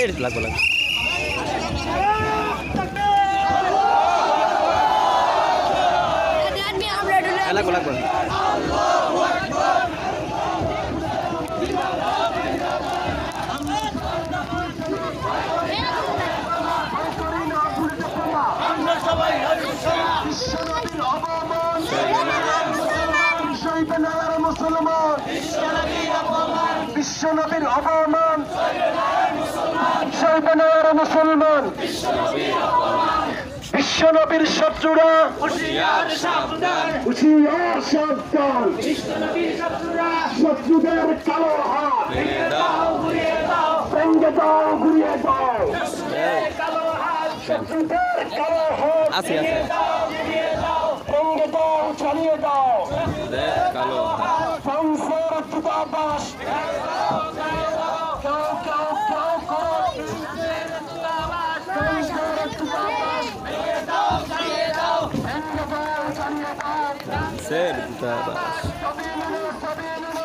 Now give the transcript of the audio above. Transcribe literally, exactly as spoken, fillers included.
এর লাগবো লাগবে লাগবো লাগবো বিশ্বনবীর অপমান সৈবনার মুসলমান বিশ্বনবীর শত্রুরা হুঁশিয়ার সাবধান শত্রুদের কালো হাত ভেঙে দাও ঘুরিয়ে দাও শত্রুদের কালো হাত আছে আছে ভেঙে দাও চালিয়ে দাও কালো সংসার দূতাবাস Sério, tá.